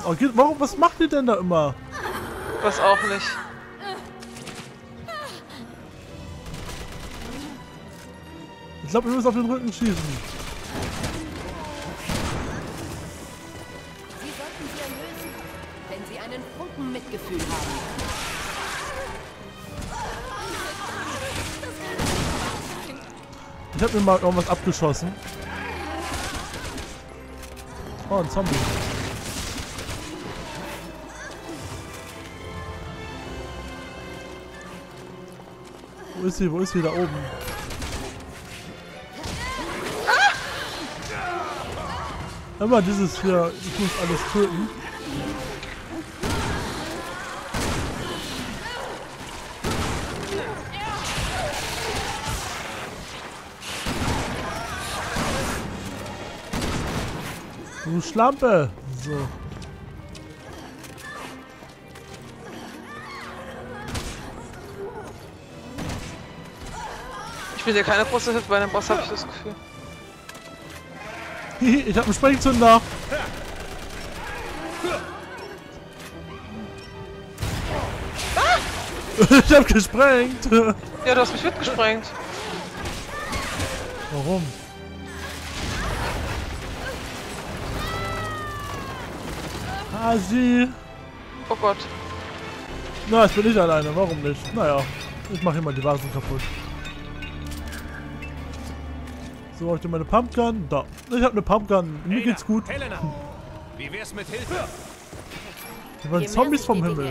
Oh, warum, was macht ihr denn da immer? Was auch nicht. Ich glaube, wir müssen auf den Rücken schießen. Sie sollten sie erlösen, wenn sie einen Funken Mitgefühl haben. Ich habe mir mal irgendwas abgeschossen. Oh, ein Zombie. Wo ist sie? Wo ist sie? Da oben. Immer dieses hier, ich muss alles töten. Du Schlampe! So. Ich bin dir keine große Hilfe bei dem Boss, habe ich das Gefühl. Ich hab einen Sprengzünder! Ich hab gesprengt! Ja, du hast mich mitgesprengt. Warum? Hasi! Oh Gott. Na, ich bin nicht alleine, warum nicht? Naja, ich mache immer die Vasen kaputt. So, hab ich meine Pumpgun? Da. Ich habe eine Pumpgun. Mir geht's gut. Helena, wie wär's mit Hilfe? Hier waren Zombies vom Himmel.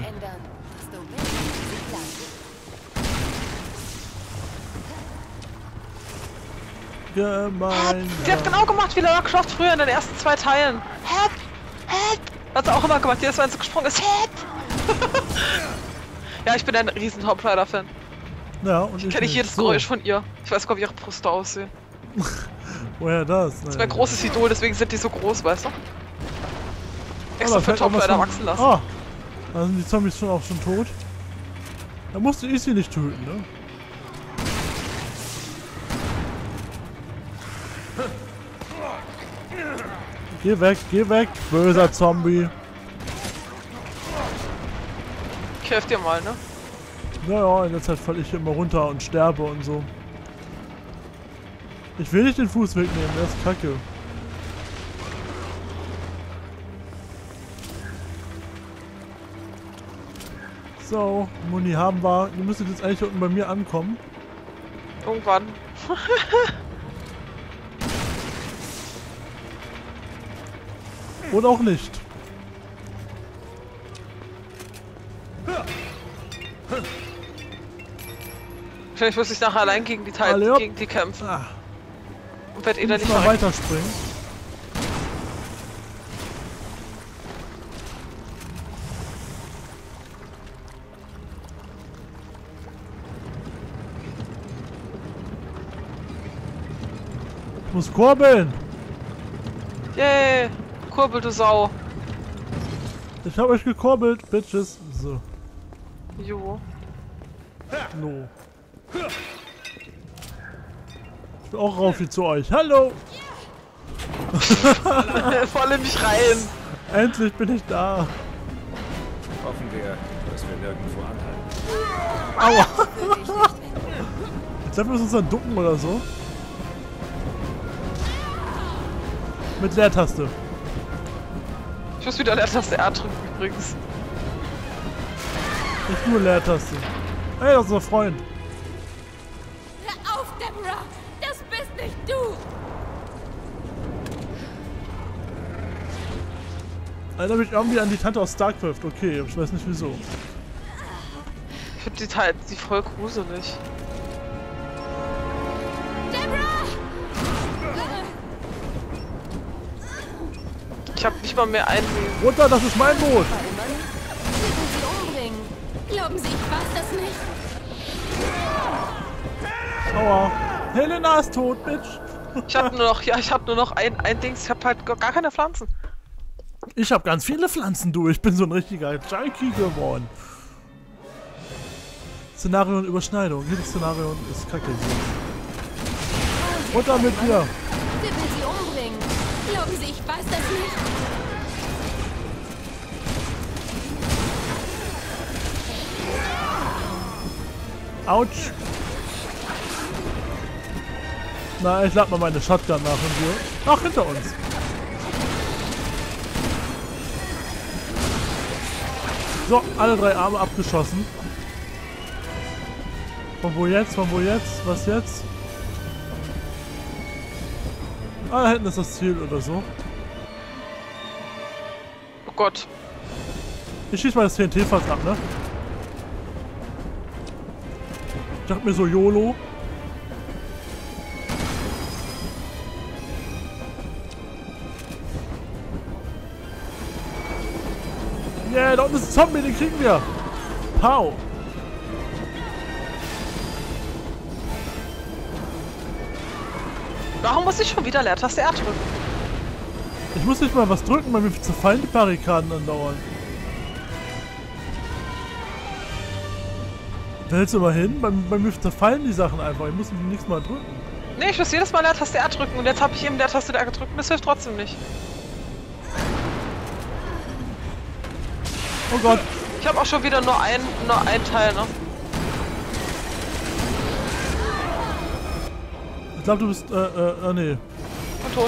Gemein. Die hat genau gemacht wie Lara Croft früher in den ersten 2 Teilen. Help! Help! Hat sie auch immer gemacht, jedes Mal, wenn sie gesprungen ist. Help! Ja, ich bin ein riesen Tomb Raider-Fan. Ja, und ich Kenne ich jedes Geräusch von ihr. Ich weiß gar nicht, wie ihre Brüste aussehen. Woher das? Das ist mein großes Idol, deswegen sind die so groß, weißt du? Extra für fällt auch Tomb was Raider von- wachsen lassen. Ah, da sind die Zombies auch schon tot. Da musste ich sie nicht töten, ne? Geh weg, böser Zombie. Ich helfe dir mal, ne? Naja, in der Zeit falle ich immer runter und sterbe und so. Ich will nicht den Fußweg nehmen, der ist kacke. So, Muni haben wir. Ihr müsstet jetzt eigentlich unten bei mir ankommen. Irgendwann. Oder auch nicht. Wahrscheinlich muss ich nachher allein gegen die Alle hopp. gegen die kämpfen. Ah, Und werd eh ich da muss nicht mal rein. weiterspringen. Ich muss kurbeln. Yay! Kurbel, du Sau. Ich hab euch gekurbelt, Bitches. So, Jo. no. Ich will auch rauf wie zu euch. Hallo! Voll mich rein. Endlich bin ich da. Hoffen wir, dass wir nirgendwo anhalten. Ich glaube, wir müssen uns dann ducken oder so. Mit Leertaste. Ich muss wieder Leertaste R drücken übrigens. Nicht nur Leertaste. Hey, das ist unser Freund. Hör auf, Deborah! Das bist nicht du! Erinnert mich irgendwie an die Tante aus StarCraft. Okay, ich weiß nicht wieso. Ich finde die voll gruselig. Deborah! Ich habe nicht mal mehr einen. Runter, das ist mein Boot. Sie sie umbringen. Glauben Sie, ich weiß das nicht? Aua. Helena ist tot, Bitch. Ich habe nur noch ein Dings. Ich habe halt gar keine Pflanzen. Ich habe ganz viele Pflanzen, du. Ich bin so ein richtiger Junkie geworden. Szenario und Überschneidung. Jedes Szenario ist kacke. Runter mit dir. Sie will sie umbringen. Glauben Sie, ich weiß das nicht? Autsch. Na, ich lade mal meine Shotgun nach und wir. Ach, hinter uns. So, alle 3 Arme abgeschossen. Von wo jetzt? Von wo jetzt? Was jetzt? Ah, da hinten ist das Ziel oder so. Oh Gott. Ich schieß mal das TNT-Fass ab, ne? Ich dachte mir so YOLO. Yeah, da unten ist ein Zombie, den kriegen wir. Pow. Warum muss ich schon wieder Leertaste R drücken? Ich muss nicht mal was drücken, weil mir zerfallen die Barrikaden andauernd. Da hältst du mal hin? Bei mir zerfallen die Sachen einfach. Ich muss nichts mal drücken. Nee, ich muss jedes Mal Leertaste R drücken und jetzt habe ich eben Leertaste R gedrückt und das hilft trotzdem nicht. Oh Gott. Ich habe auch schon wieder nur ein Teil, ne? Ich glaube, du bist, nee. Und tot.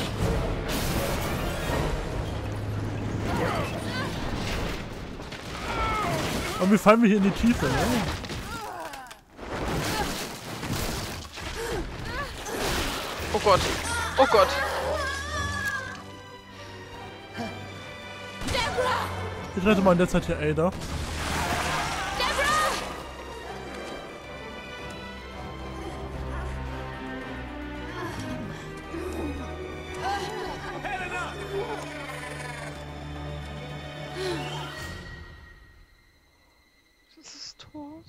Und wie fallen wir hier in die Tiefe, ne? Oh Gott. Oh Gott. Ich rette mal in der Zeit hier Ada. Das ist tot.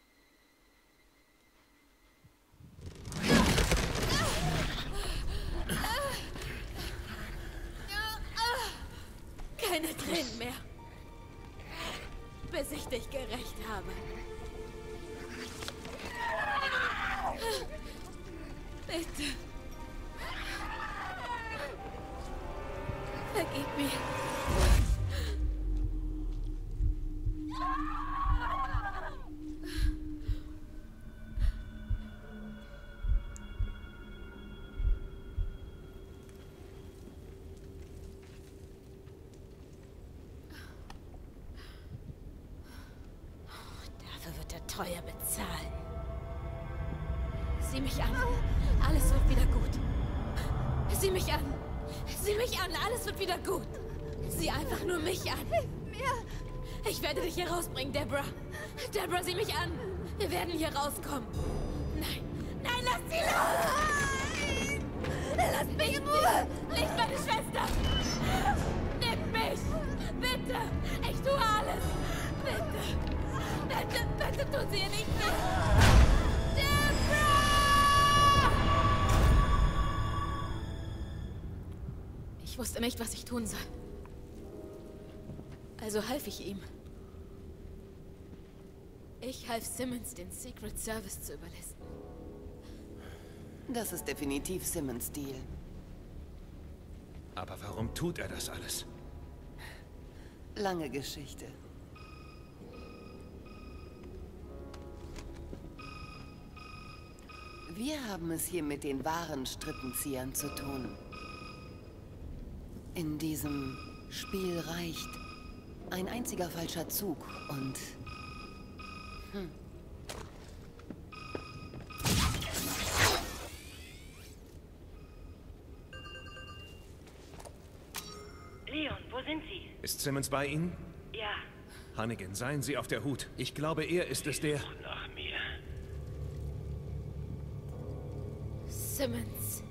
Keine Tränen mehr. Bis ich dich gerächt habe. Bitte. Vergib mir. Dafür wird er teuer bezahlen. Sieh mich an. Alles wird wieder gut. Sieh mich an. Sieh mich an. Alles wird wieder gut. Sieh einfach nur mich an. Hilf mir. Ich werde dich hier rausbringen, Deborah. Deborah, sieh mich an. Wir werden hier rauskommen. Nein. Nein, lass sie los. Lass mich in Ruhe. Nicht meine Schwester. Nimm mich. Bitte. Ich tue alles. Bitte. Bitte, bitte tun Sie ihr nicht weh. Deborah! Ich wusste nicht, was ich tun soll. Also half ich ihm. Ich half Simmons, den Secret Service zu überlisten. Das ist definitiv Simmons' Stil. Aber warum tut er das alles? Lange Geschichte. Wir haben es hier mit den wahren Strippenziehern zu tun. In diesem Spiel reicht ein einziger falscher Zug und... Leon, wo sind Sie? Ist Simmons bei Ihnen? Ja, Hannigan, seien Sie auf der Hut. Ich glaube, er ist es, der... nach mir. Simmons.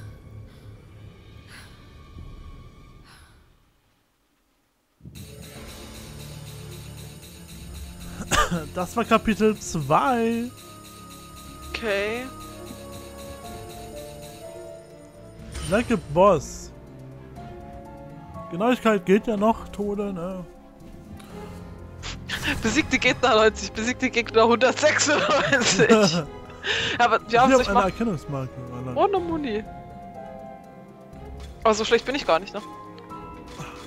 Das war Kapitel 2. Okay. Like a Boss. Genauigkeit geht ja noch, Tode, ne? Besiegte Gegner 90, besiegte Gegner 196. Aber wir haben es nicht eine mal Erkennungsmarke. ohne Muni. Aber so schlecht bin ich gar nicht, ne?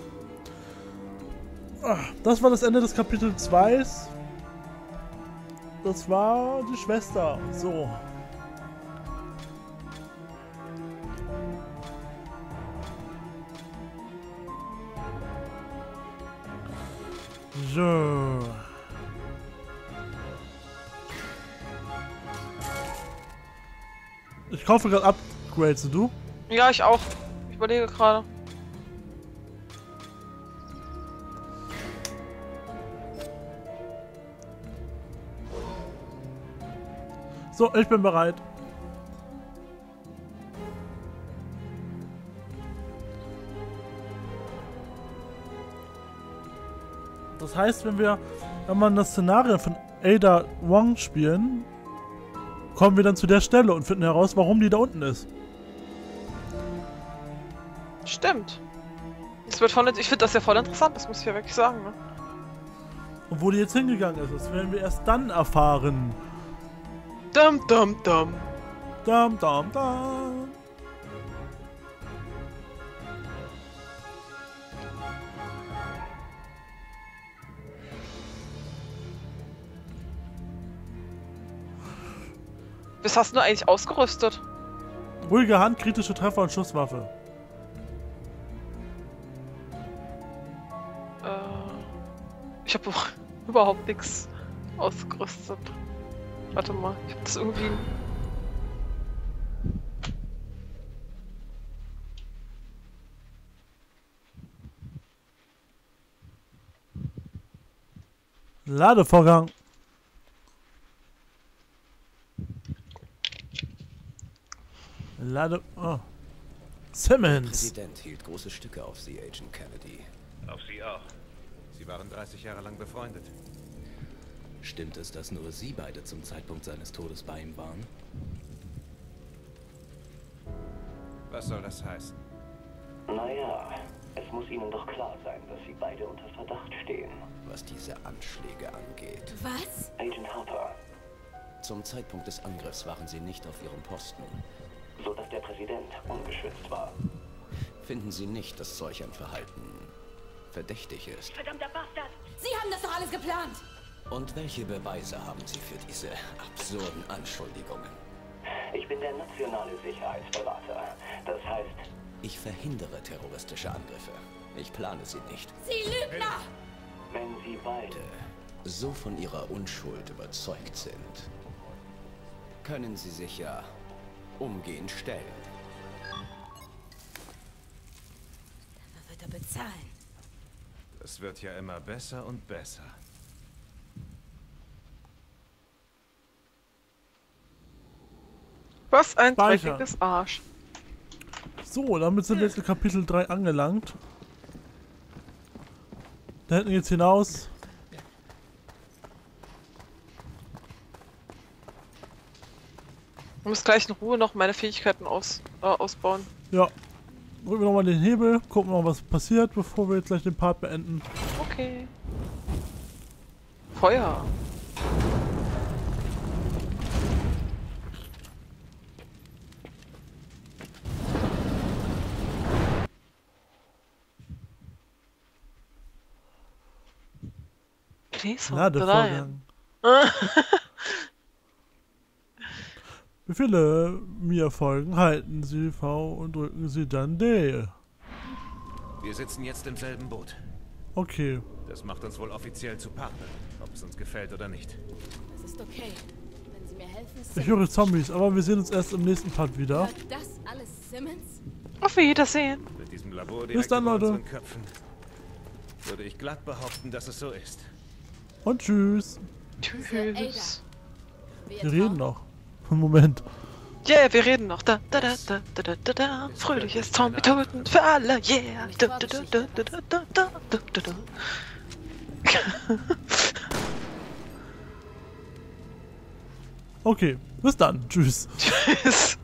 Das war das Ende des Kapitel 2. das war die Schwester. So. So. Ich kaufe gerade Upgrades, und du? Ja, ich auch. Ich überlege gerade. So, ich bin bereit. Das heißt, wenn man das Szenario von Ada Wong spielen, kommen wir dann zu der Stelle und finden heraus, warum die da unten ist. Stimmt. Das wird voll, ich finde das ja voll interessant, das muss ich ja wirklich sagen. Ne? Und wo die jetzt hingegangen ist, das werden wir erst dann erfahren. Dum dum dum. Dam, dam, dam. Was hast du eigentlich ausgerüstet? Ruhige Hand, kritische Treffer und Schusswaffe. Ich habe überhaupt nichts ausgerüstet. Warte mal, ich habe das irgendwie... Ladevorgang. Oh. Simmons. Der Präsident hielt große Stücke auf Sie, Agent Kennedy. Auf Sie auch. Sie waren 30 Jahre lang befreundet. Stimmt es, dass nur Sie beide zum Zeitpunkt seines Todes bei ihm waren? Was soll das heißen? Naja, es muss Ihnen doch klar sein, dass Sie beide unter Verdacht stehen. Was diese Anschläge angeht. Was? Agent Harper, Zum Zeitpunkt des Angriffs waren Sie nicht auf Ihrem Posten. so dass der Präsident ungeschützt war. Finden Sie nicht, dass solch ein Verhalten verdächtig ist? Verdammter Bastard! Sie haben das doch alles geplant! Und welche Beweise haben Sie für diese absurden Anschuldigungen? Ich bin der nationale Sicherheitsberater. Das heißt, Ich verhindere terroristische Angriffe. Ich plane sie nicht. Sie Lügner! wenn Sie beide... So von Ihrer Unschuld überzeugt sind, können Sie sich ja umgehend stellen. Dafür wird er bezahlen. Es wird ja immer besser und besser. Was ein Speicher. dreckiges Arsch. So, damit sind wir jetzt in Kapitel 3 angelangt. Da hinten geht's hinaus. Ich muss gleich in Ruhe noch meine Fähigkeiten ausbauen. Ja. Drücken wir nochmal den Hebel, gucken noch, was passiert, bevor wir jetzt gleich den Part beenden. Okay. Feuer. Please hold the line. Ladevorgang. Befehle mir folgen, halten Sie V und drücken Sie dann D. Wir sitzen jetzt im selben Boot. Okay. Das macht uns wohl offiziell zu Partnern, ob es uns gefällt oder nicht. Das ist okay. Wenn Sie mir helfen, Ich höre Zombies, aber wir sehen uns erst im nächsten Part wieder. Hört das alles Simmons? Auf Wiedersehen. Mit diesem Labor Bis direkt dann, über Leute. unseren Köpfen würde ich glatt behaupten, dass es so ist. Und tschüss. Tschüss. Wir reden noch. Moment. Yeah, wir reden noch. Da, da, da, da, da, da, da, da. Fröhliches Zombie-Töten für alle. Yeah. Da, da, da, da, da, da, da, da, da, da. Okay, bis dann. Tschüss. Tschüss.